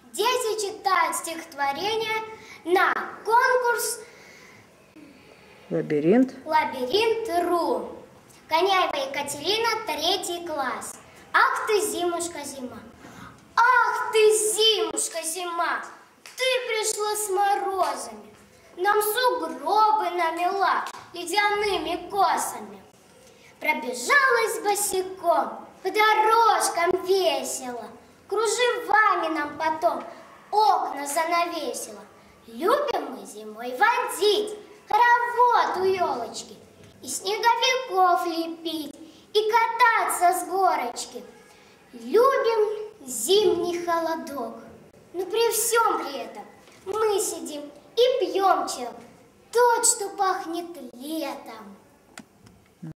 Дети читают стихотворение на конкурс «Лабиринт.ру». Коняева Екатерина, 3 класс. Ах ты, зимушка, зима! Ах ты, зимушка, зима! Ты пришла с морозами, нам сугробы намела ледяными косами. Пробежалась босиком, по дорожкам весело, кружевами нам потом окна занавесила. Любим мы зимой водить хоровод у елочки, и снеговиков лепить, и кататься с горочки. Любим зимний холодок, но при всем при этом мы сидим и пьем чай, тот, что пахнет летом.